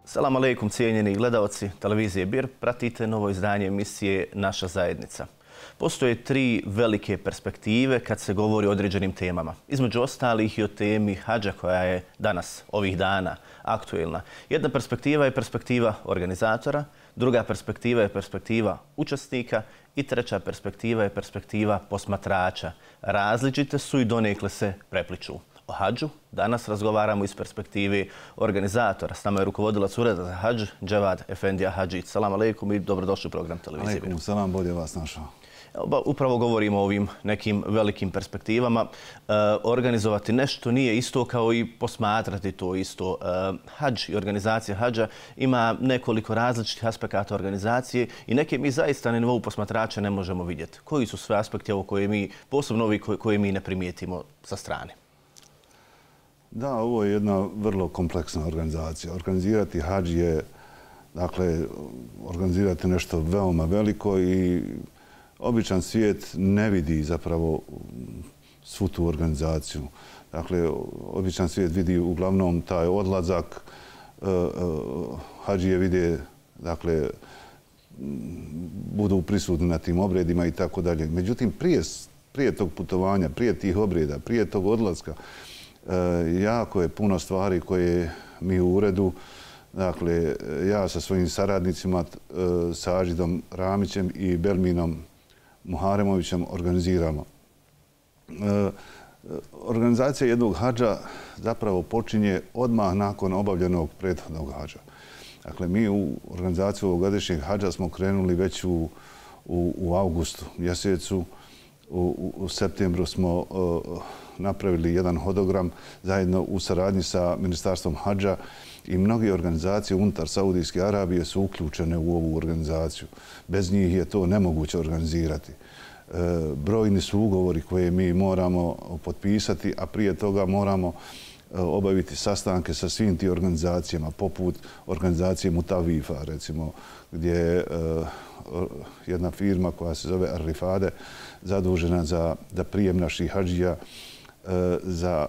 Salam aleikum, cijenjeni gledaoci televizije BIR. Pratite novo izdanje emisije Naša zajednica. Postoje tri velike perspektive kad se govori o određenim temama. Između ostalih i o temi hadža koja je danas, ovih dana, aktuelna. Jedna perspektiva je perspektiva organizatora, druga perspektiva je perspektiva učesnika i treća perspektiva je perspektiva posmatrača. Različite su i donekle se prepliču. O hadžu danas razgovaramo iz perspektive organizatora. S nama je rukovodilac Ureda za hadž, Dževad Efendija Hadžić. Salam aleikum i dobrodošli u program televizije. Aleikum salam, bolje vas našao. Upravo govorimo o ovim nekim velikim perspektivama. Organizovati nešto nije isto kao i posmatrati to isto. Hadž i organizacija hadža ima nekoliko različitih aspekata organizacije i neke mi zaista na nivou posmatrača ne možemo vidjeti. Koji su sve aspekti ovo koje mi, posebno ovi koje mi ne primijetimo sa strane? Da, ovo je jedna vrlo kompleksna organizacija. Organizirati hadž je, dakle, organizirati nešto veoma veliko i običan svijet ne vidi zapravo svu tu organizaciju. Dakle, običan svijet vidi uglavnom taj odlazak, hadžije vide, dakle, budu prisutni na tim obredima i tako dalje. Međutim, prije tog putovanja, prije tih obreda, prije tog odlaska, jako je puno stvari koje mi u uredu, dakle, ja sa svojim saradnicima, sa Ažidom Ramićem i Belminom Muharemovićem organiziramo. Organizacija jednog hadža zapravo počinje odmah nakon obavljenog prethodnog hadža. Dakle, mi u organizaciju ovogodišnjeg hadža smo krenuli već u avgustu mjesecu. U septembru smo napravili jedan hodogram zajedno u saradnji sa Ministarstvom hadža i mnoge organizacije unutar Saudijske Arabije su uključene u ovu organizaciju. Bez njih je to nemoguće organizirati. Brojni su ugovori koje mi moramo potpisati, a prije toga moramo obaviti sastanke sa svim tim organizacijama, poput organizacije Mutavifa, recimo, gdje je jedna firma koja se zove Ar-Rifade zadužena za prijem naših hadžija, za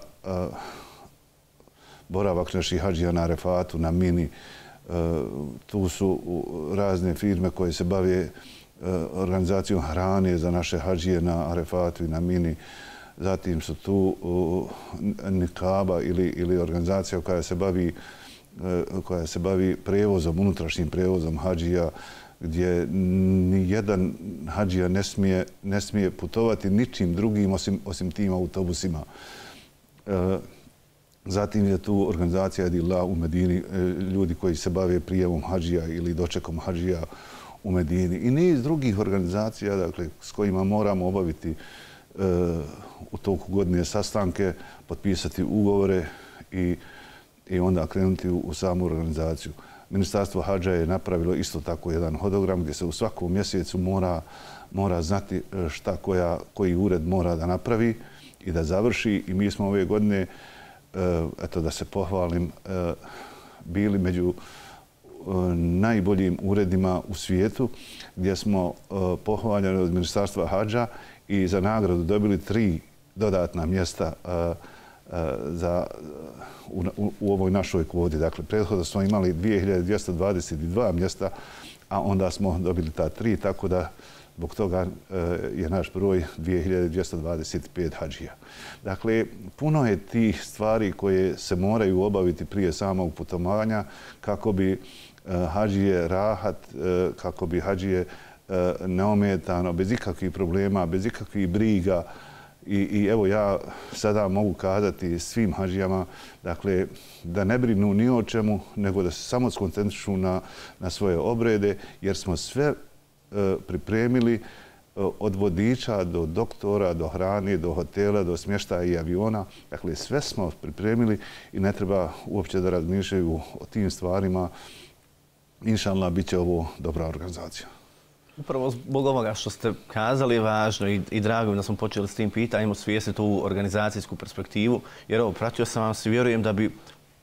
boravak naših hadžija na Arefatu, na Mini. Tu su razne firme koje se bave organizacijom hrane za naše hadžije na Arefatu i na Mini. Zatim su tu Nikaba ili organizacija koja se bavi prevozom, unutrašnjim prevozom hadžija, gdje nijedan hadžija ne smije putovati ničim drugim osim tim autobusima. Zatim je tu organizacija Edillah u Medini, ljudi koji se bave prijemom hadžija ili dočekom hadžija u Medini. I niz drugih organizacija, dakle, s kojima moramo obaviti u toku godine sastanke, potpisati ugovore i onda krenuti u samu organizaciju. Ministarstvo hadža je napravilo isto tako jedan hodogram gdje se u svakom mjesecu mora znati šta koji ured mora da napravi i da završi. I mi smo ove godine, eto da se pohvalim, bili među najboljim uredima u svijetu gdje smo pohvaljeni od Ministarstva hadža i za nagradu dobili 3 dodatna mjesta u ovoj našoj kvoti. Dakle, prethodno smo imali 2222 mjesta, a onda smo dobili ta 3, tako da zbog toga je naš broj 2225 hadžija. Dakle, puno je tih stvari koje se moraju obaviti prije samog putovanja kako bi hadžije rahat, kako bi hadžije neometano, bez ikakvih problema, bez ikakvih briga. I evo ja sada mogu kazati svim hadžijama, dakle, da ne brinu ni o čemu, nego da se samo skoncentrišu na svoje obrede, jer smo sve pripremili od vodiča do doktora, do hrane, do hotela, do smještaja i aviona. Dakle, sve smo pripremili i ne treba uopće da razmišljaju o tim stvarima. Inšallah, bit će ovo dobra organizacija. Upravo zbog ovoga što ste kazali je važno i drago mi da smo počeli s tim pitanjem osvijestiti tu organizacijsku perspektivu, jer pratio sam vas i vjerujem da bi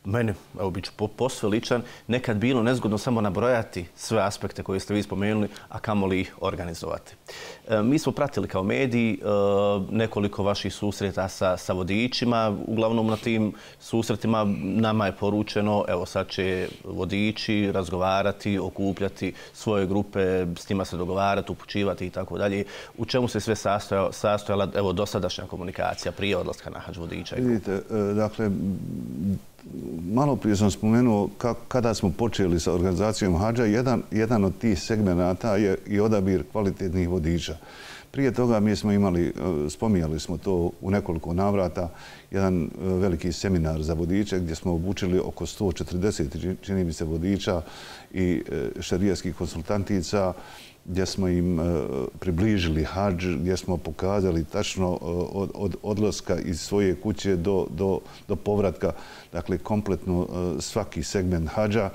Meni, evo bit ću posve ličan, nekad bilo nezgodno samo nabrojati sve aspekte koje ste vi spomenuli, a kamoli ih organizovati. Mi smo pratili kao mediji nekoliko vaših susreta sa vodičima. Uglavnom na tim susretima nama je poručeno, evo sad će vodiči razgovarati, okupljati svoje grupe, s njima se dogovarati, upućivati i tako dalje. U čemu se sve sastojala evo dosadašnja komunikacija prije odlaska na hadž vodiča? Vidite, dakle, malo prije sam spomenuo kada smo počeli sa organizacijom hadža, jedan od tih segmenata je i odabir kvalitetnih vodiča. Prije toga mi smo imali, spominjali smo to u nekoliko navrata, jedan veliki seminar za vodiče gdje smo obučili oko 140, čini mi se, vodiča i šerijatskih konsultantica, gdje smo im približili hadž, gdje smo pokazali tačno od odlaska iz svoje kuće do povratka, dakle kompletno svaki segment hadža.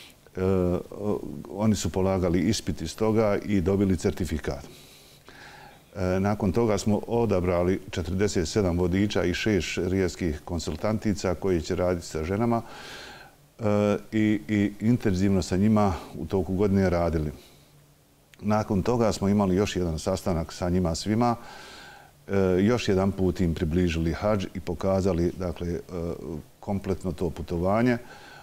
Oni su polagali ispit iz toga i dobili certifikat. Nakon toga smo odabrali 47 vodiča i 6 šerijatskih konsultantica koji će raditi sa ženama i intenzivno sa njima u toku godine radili. Nakon toga smo imali još jedan sastanak sa njima svima, još jedan put im približili hadž i pokazali, dakle, kompletno to putovanje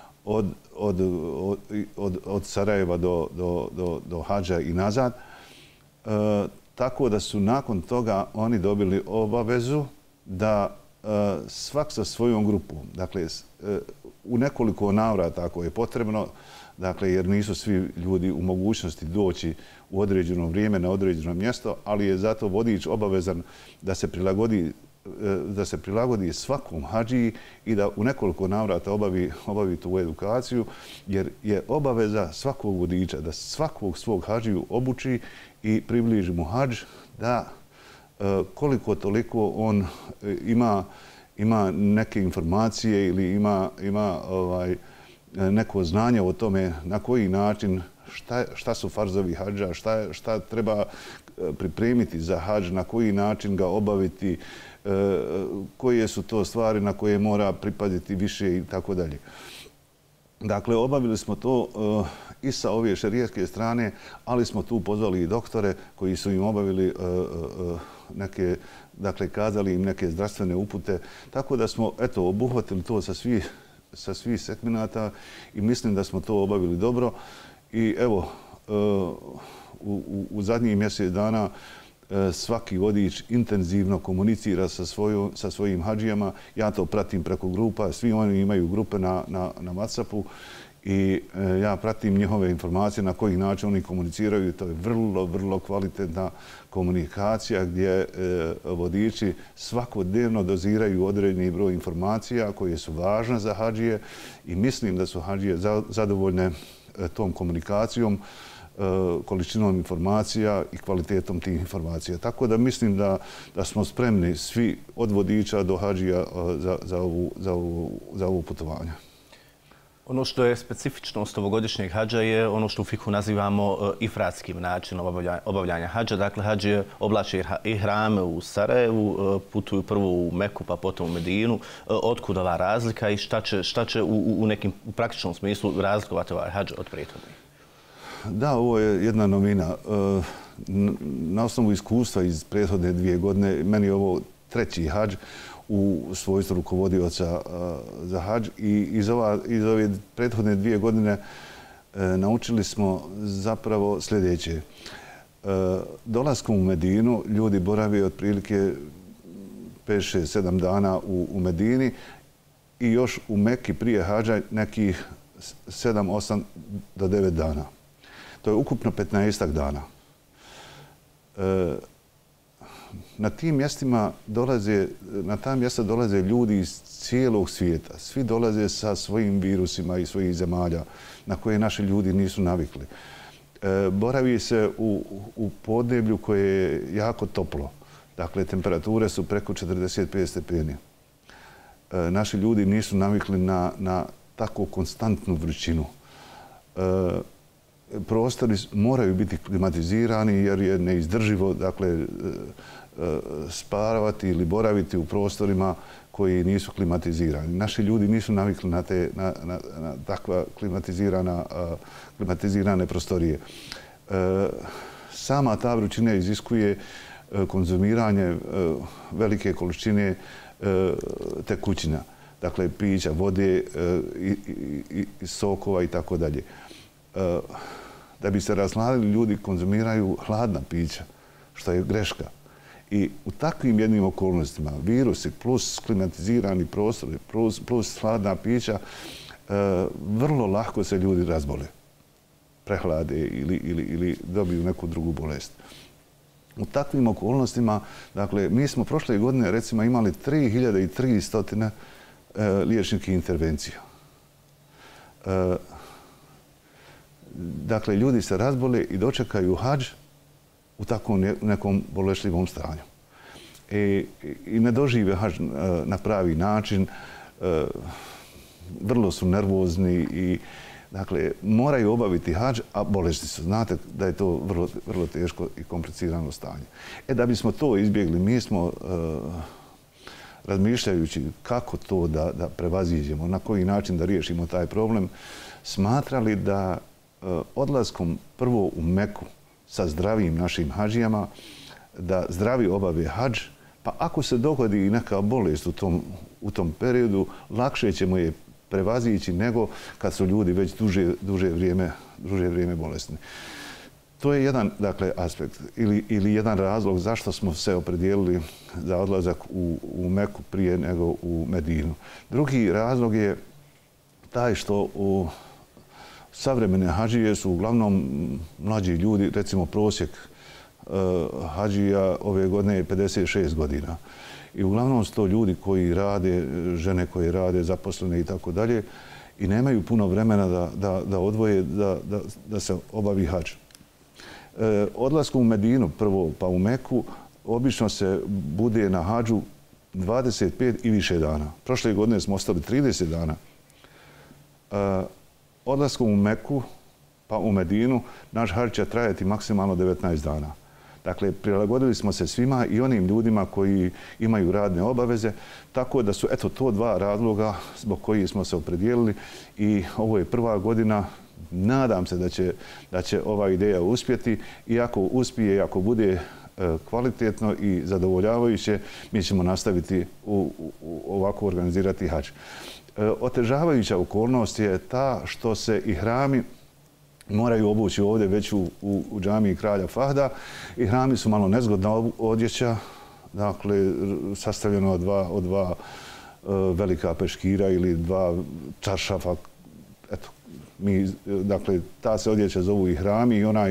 od Sarajeva do hadža i nazad. Tako da su nakon toga oni dobili obavezu da svak sa svojom grupom, dakle, u nekoliko navrata ako je potrebno, dakle, jer nisu svi ljudi u mogućnosti doći u određeno vrijeme na određeno mjesto, ali je zato vodič obavezan da se prilagodi svakom hadžiji i da u nekoliko navrata obavi tu edukaciju, jer je obaveza svakog vodiča da svakog svog hadžiju obuči i približi mu hadž, da koliko toliko on ima neke informacije ili ima neko znanje o tome na koji način, šta su farzovi hadža, šta treba pripremiti za hadž, na koji način ga obaviti, koje su to stvari na koje mora pripaziti više i tako dalje. Dakle, obavili smo to i sa ove šerijatske strane, ali smo tu pozvali i doktore koji su im obavili neke, dakle, kazali im neke zdravstvene upute, tako da smo, eto, obuhvatili to sa svih segmenata i mislim da smo to obavili dobro. I evo, u zadnjih mjesec dana svaki vodič intenzivno komunicira sa svojim hadžijama. Ja to pratim preko grupa, svi oni imaju grupe na WhatsAppu i ja pratim njihove informacije na koji način oni komuniciraju. To je vrlo, vrlo kvalitetna komunikacija gdje vodiči svakodnevno doziraju određeni broj informacija koje su važne za hadžije i mislim da su hadžije zadovoljne tom komunikacijom, količinom informacija i kvalitetom tih informacija. Tako da mislim da smo spremni svi od vodiča do hadžija za ovo putovanje. Ono što je specifičnost ovogodišnjeg hadža je ono što u fikhu nazivamo ifratskim načinom obavljanja hadža. Dakle, hadžije oblače ihrame u Sarajevu, putuju prvo u Meku pa potom u Medinu. Otkud ova razlika i šta će u nekim praktičnom smislu razlikovati ovaj hadž od prethodnih? Da, ovo je jedna novina. Na osnovu iskustva iz prethodne 2 godine, meni je ovo 3. hadž u svojstvu rukovodioca za hadž i iz ove prethodne 2 godine naučili smo zapravo sljedeće. Dolaskom u Medinu ljudi borave otprilike 5, 6, 7 dana u Medini i još u Meki prije hadža nekih 7, 8 do 9 dana. To je ukupno 15 dana. Na ta mjesta dolaze ljudi iz cijelog svijeta. Svi dolaze sa svojim virusima iz svojih zemalja na koje naši ljudi nisu navikli. Boravi se u podneblju koje je jako toplo. Dakle, temperature su preko 45 stepeni. Naši ljudi nisu navikli na tako konstantnu vrućinu. Prostori moraju biti klimatizirani jer je neizdrživo, dakle, spavati ili boraviti u prostorima koji nisu klimatizirani. Naši ljudi nisu navikli na takva klimatizirane prostorije. Sama ta vrućina iziskuje konzumiranje velike količine tekućina. Dakle, pića, vode, sokova i tako dalje. Da bi se razhladili, ljudi konzumiraju hladna pića, što je greška. I u takvim jednim okolnostima, virusi plus klimatizirani prostori, plus hladna pića, vrlo lako se ljudi razbole, prehlade ili dobiju neku drugu bolest. U takvim okolnostima, dakle, mi smo prošle godine recimo imali 3300 liječničkih intervencija. Dakle, ljudi se razbole i dočekaju hadž u takvom nekom bolešljivom stanju. I ne dožive hadž na pravi način, vrlo su nervozni i dakle, moraju obaviti hadž, a bolesni su. Znate da je to vrlo teško i komplicirano stanje. Da bismo to izbjegli, mi smo razmišljajući kako to da prevaziđemo, na koji način da riješimo taj problem, smatrali da odlaskom prvo u Meku sa zdravim našim hadžijama, da zdravi obave hadž, pa ako se dogodi i neka bolest u tom periodu, lakše ćemo je prevazići nego kad su ljudi već duže vrijeme bolesni. To je jedan, dakle, aspekt ili jedan razlog zašto smo se opredijelili za odlazak u Meku prije nego u Medinu. Drugi razlog je taj što u savremene hadžije su uglavnom mlađi ljudi, recimo prosjek hadžija ove godine je 56 godina. I uglavnom su to ljudi koji rade, žene koje rade, zaposlene i tako dalje, i nemaju puno vremena da odvoje, da se obavi hadž. Odlaskom u Medinu, prvo pa u Meku, obično se bude na hadžu 25 i više dana. Prošle godine smo ostali 30 dana. Odlaskom u Meku pa u Medinu, naš hadž će trajati maksimalno 19 dana. Dakle, prilagodili smo se svima i onim ljudima koji imaju radne obaveze, tako da su, eto, to dva razloga zbog kojih smo se opredijelili i ovo je prva godina. Nadam se da će ova ideja uspjeti i ako uspije i ako bude kvalitetno i zadovoljavajuće, mi ćemo nastaviti ovako organizirati hadž. Otežavajuća okolnost je ta što se ihrami moraju obući ovdje već u džamiji Kralja Fahda. Ihrami su malo nezgodna odjeća, dakle, sastavljeno od dva velika peškira ili dva čaršafa. Eto, dakle, ta se odjeća zovu ihrami i onaj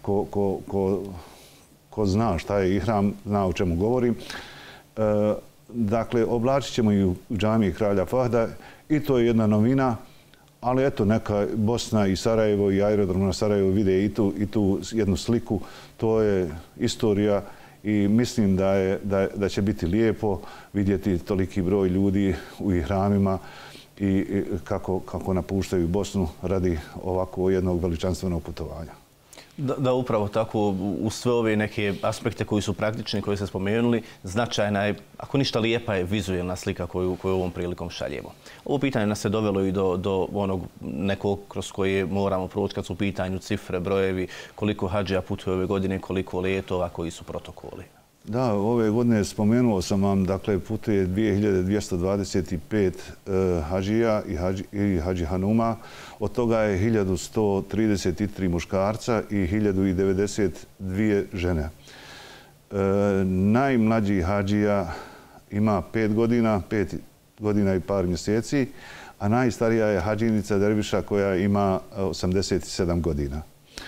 ko zna šta je ihram, zna o čemu govorim. Dakle, oblačit ćemo i u džamiji Kralja Fahda i to je jedna novina, ali eto, neka Bosna i Sarajevo i aerodrom na Sarajevo vide i tu jednu sliku. To je istorija i mislim da će biti lijepo vidjeti toliki broj ljudi u ihramima i kako napuštaju Bosnu radi ovako jednog veličanstvenog putovanja. Da, upravo tako, u sve ove neke aspekte koji su praktični, koje ste spomenuli, značajna je, ako ništa lijepa je vizualna slika koju ovom prilikom šaljemo. Ovo pitanje nas je dovelo i do onog nekog kroz koje moramo proći kad su u pitanju cifre, brojevi, koliko hadžija putuje ove godine, koliko letova, koji su protokoli. Da, ove godine spomenuo sam vam, dakle, putuje 2225 hadžija i hadži hanuma. Od toga je 1133 muškarca i 1092 žene. Najmlađi hadžija ima 5 godina, 5 godina i par mjeseci, a najstarija je hadžinica derviša koja ima 87 godina.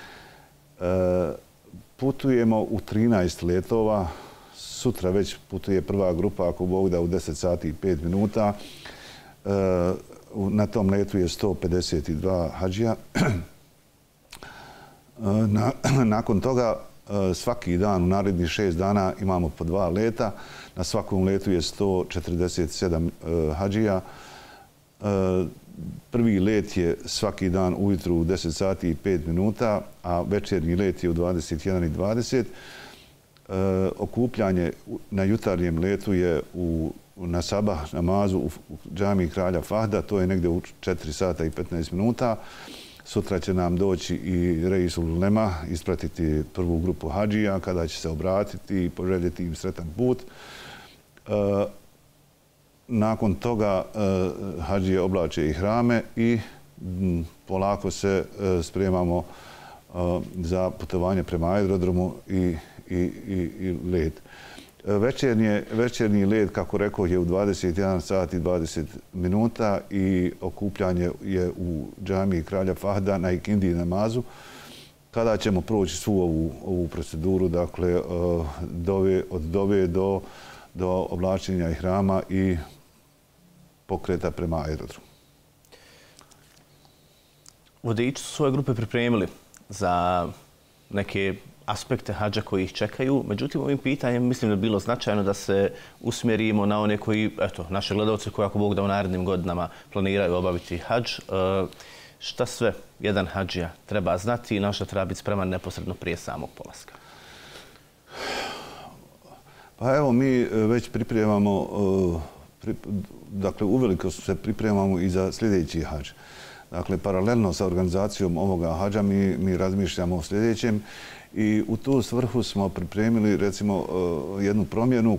Putujemo u 13 letova. Sutra već putuje prva grupa, ako Bog da, u 10 sati i 5 minuta. Na tom letu je 152 hadžija. Nakon toga svaki dan u narednih 6 dana imamo po 2 leta. Na svakom letu je 147 hadžija. Prvi let je svaki dan ujutru u 10 sati i 5 minuta, a večernji let je u 21:20. Okupljanje na jutarnjem letu je u na sabah namazu u džamiji Kralja Fahda, to je negdje u 4 sata i 15 minuta. Sutra će nam doći i Reisul Ulema, ispratiti prvu grupu hadžija, kada će se obratiti i poželjeti im sretan put. Nakon toga hadžije oblače ihrame i polako se spremamo za putovanje prema aerodromu i let. Večernji let, kako rekao, je u 21 sat i 20 minuta i okupljanje je u džamiji Kralja Fahda na ikindiji namazu, kada ćemo proći svu ovu proceduru, dakle, od dove do oblačenja ihrama i pokreta prema aerodromu. Vodiči su svoje grupe pripremili za neke aspekte hadža koji ih čekaju. Međutim, ovim pitanjem mislim da je bilo značajno da se usmjerimo na one koji, eto, naše gledalce koji ako Bog da u narednim godinama planiraju obaviti hadž. Šta sve jedan hadžija treba znati i na što treba biti spreman neposredno prije samog polaska? Pa evo, mi već pripremamo, dakle, uveliko se pripremamo i za sljedeći hadž. Dakle, paralelno sa organizacijom ovoga hadža mi razmišljamo o sljedećem i u tu svrhu smo pripremili, recimo, jednu promjenu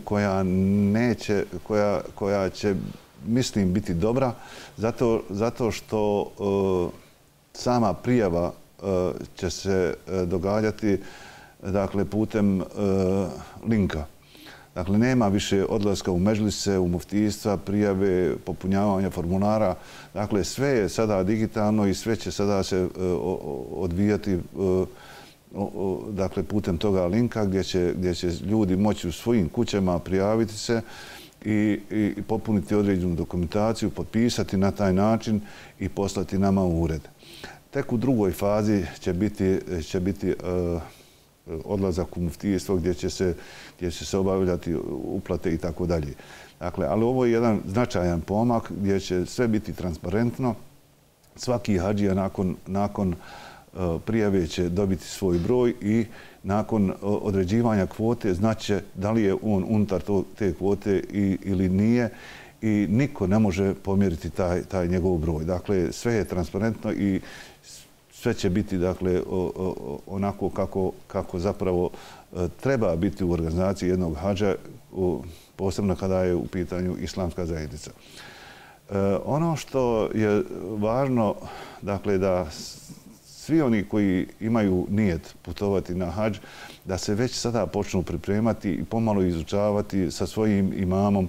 koja će, mislim, biti dobra, zato što sama prijava će se događati, dakle, putem linka. Dakle, nema više odlaska u međlise, u muftijstva, prijave, popunjavanja formulara. Dakle, sve je sada digitalno i sve će sada se odvijati, dakle, putem toga linka gdje će ljudi moći u svojim kućama prijaviti se i popuniti određenu dokumentaciju, potpisati na taj način i poslati nama u ured. Tek u drugoj fazi će biti odlazak u muftijstvo gdje će se obavljati uplate i tako dalje. Dakle, ali ovo je jedan značajan pomak gdje će sve biti transparentno. Svaki hadžija nakon prijave će dobiti svoj broj i nakon određivanja kvote znaće da li je on unutar te kvote ili nije i niko ne može pomjeriti taj njegov broj. Dakle, sve je transparentno i sve će biti, dakle, onako kako zapravo treba biti u organizaciji jednog hadža, posebno kada je u pitanju islamska zajednica. Ono što je važno, dakle, da svi oni koji imaju nijet putovati na hadž, da se već sada počnu pripremati i pomalo izučavati sa svojim imamom,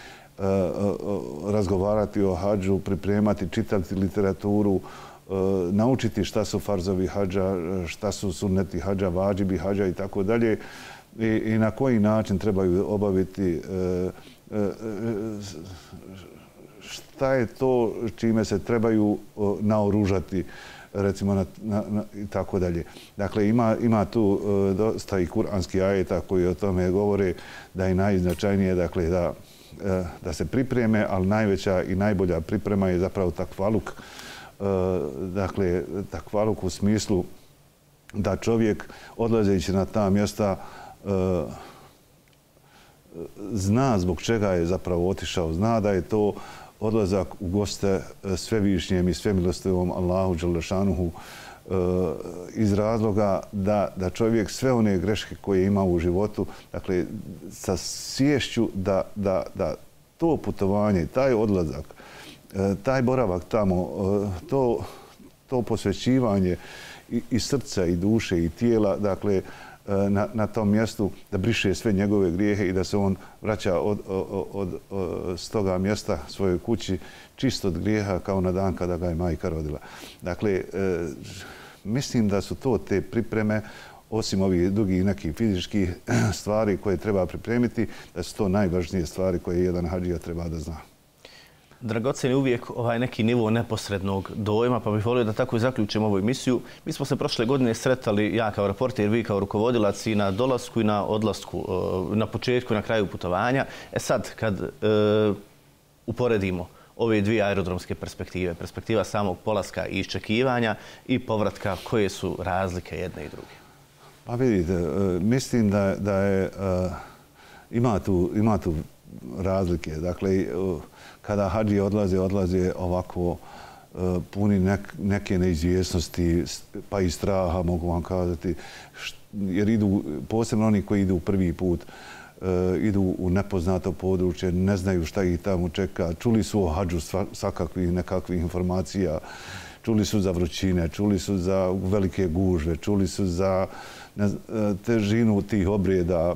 razgovarati o hadžu, pripremati, čitati literaturu, naučiti šta su farzovi hadža, šta su sunneti hadža, vadžibi hadža i tako dalje i na koji način trebaju obaviti, šta je to čime se trebaju naoružati, recimo, i tako dalje. Dakle, ima tu dosta i kuranski ajeta koji o tome govore da je najznačajnije, dakle, da se pripreme, ali najveća i najbolja priprema je zapravo takvaluk. Dakle, takvaluk u smislu da čovjek odlazeći na ta mjesta zna zbog čega je zapravo otišao, zna da je to odlazak u goste svevišnjem i svemilostivom Allahu dželešanuhu iz razloga da čovjek sve one greške koje ima u životu, dakle, sa sviješću da to putovanje, taj odlazak, taj boravak tamo, to posvećivanje i srca i duše i tijela, dakle, na tom mjestu, da briše sve njegove grijehe i da se on vraća s toga mjesta svojoj kući čisto od grijeha kao na dan kada ga je majka rodila. Dakle, mislim da su to te pripreme, osim ovih drugih nekih fizičkih stvari koje treba pripremiti, da su to najvažnije stvari koje jedan hadžija treba da zna. Dragocen je uvijek neki nivo neposrednog dojma, pa bih volio da tako i zaključimo ovu emisiju. Mi smo se prošle godine sretali, ja kao reporter, vi kao rukovodilac, i na dolasku i na odlasku, na početku i na kraju putovanja. Sad, kad uporedimo ove dvije aerodromske perspektive, perspektiva samog polaska i iščekivanja i povratka, koje su razlike jedne i druge? Pa vidite, mislim da je, ima tu razlike. Dakle, kada hađije odlaze ovako puni neke neizvjesnosti, pa i straha, mogu vam kazati, jer idu, posebno oni koji idu prvi put, idu u nepoznato područje, ne znaju šta ih tamo čeka. Čuli su o hađu svakakvih nekakvih informacija, čuli su za vrućine, čuli su za velike gužve, čuli su za težinu tih obrijeda,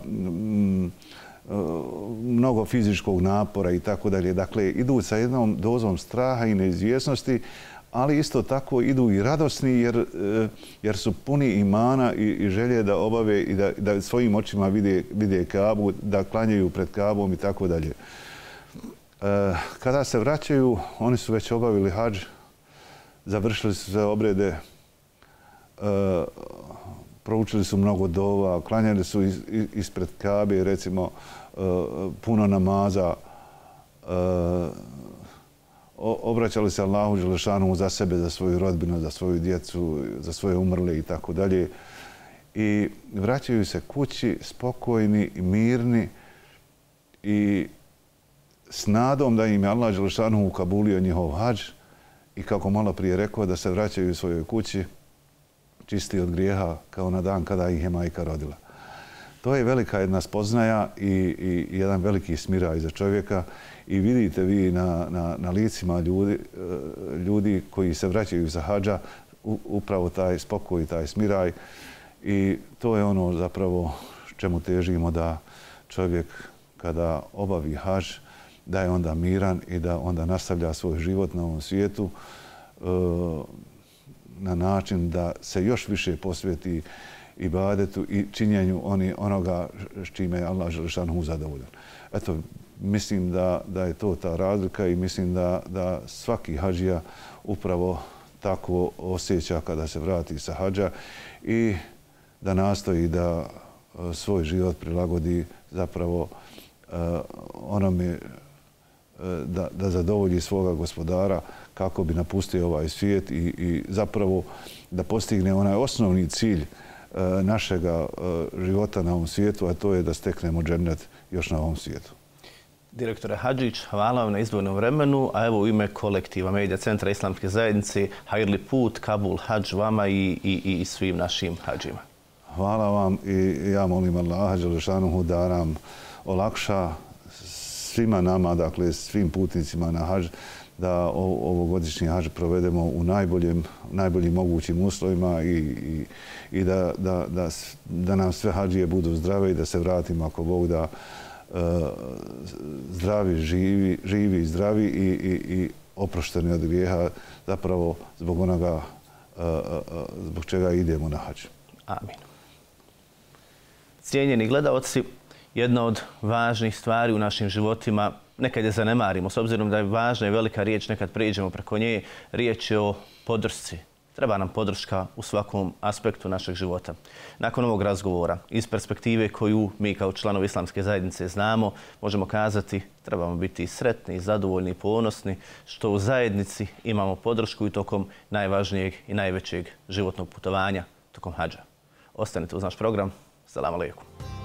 mnogo fizičkog napora i tako dalje. Dakle, idu sa jednom dozom straha i neizvjesnosti, ali isto tako idu i radosni jer su puni imana i želje da obave i da svojim očima vide Kabu, da klanjaju pred Kabom i tako dalje. Kada se vraćaju, oni su već obavili hadž, završili su sve obrede, proučili su mnogo dova, klanjali su ispred Kabe, recimo, puno namaza, obraćali se Allahu Đelešanu za sebe, za svoju rodbinu, za svoju djecu, za svoje umrle i tako dalje. I vraćaju se kući spokojni i mirni i s nadom da im je Allah Đelešanu ukabulio njihov hadž i kako malo prije rekao da se vraćaju u svojoj kući čisti od grijeha kao na dan kada ih je majka rodila. To je velika jedna spoznaja i jedan veliki smiraj za čovjeka i vidite vi na licima ljudi koji se vraćaju sa hadža upravo taj spokoj i taj smiraj i to je ono zapravo čemu težimo da čovjek kada obavi hadž da je onda miran i da onda nastavlja svoj život na ovom svijetu na način da se još više posveti ibadetu i činjenju onoga s čime je Allah Đelešanu zadovoljan. Eto, mislim da je to ta razlika i mislim da svaki hađija upravo tako osjeća kada se vrati sa hađa i da nastoji da svoj život prilagodi zapravo onome da zadovolji svoga gospodara kako bi napustio ovaj svijet i zapravo da postigne onaj osnovni cilj našega života na ovom svijetu, a to je da steknemo džennet još na ovom svijetu. Direktore Hadžić, hvala vam na izdvojenom vremenu, a evo u ime kolektiva Medija Centra Islamske zajednice, hajrli put, Kabul hadž vama i svim našim hađima. Hvala vam i ja molim Allaha Đelešanuhu da nam olakša svima nama, dakle svim putnicima na hadž, da ovogodišnji hadž provedemo u najboljim mogućim uslovima i da nam sve hadžije budu zdrave i da se vratimo ako Bog da zdravi, živi i zdravi i oprošteni od grijeha zapravo zbog onoga zbog čega idemo na hadž. Amin. Cijenjeni gledaoci, jedna od važnih stvari u našim životima, nekad je zanemarimo, s obzirom da je važna i velika riječ, nekad prijeđemo preko nje, riječ je o podršci. Treba nam podrška u svakom aspektu našeg života. Nakon ovog razgovora, iz perspektive koju mi kao članovi Islamske zajednice znamo, možemo kazati trebamo biti sretni, zadovoljni i ponosni što u zajednici imamo podršku i tokom najvažnijeg i najvećeg životnog putovanja, tokom hadža. Ostanite uz naš program. Assalamu alaikum.